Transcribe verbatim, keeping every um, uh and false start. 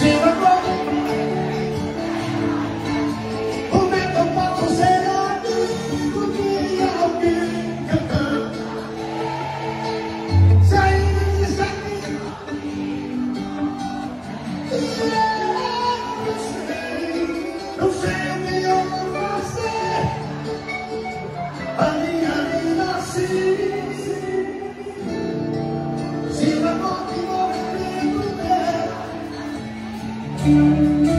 Como é que eu posso ser amigo de alguém cantando? Saindo disso aqui, eu não sei, não sei o que eu vou fazer. A minha vida assim, se vai continuar dentro dela.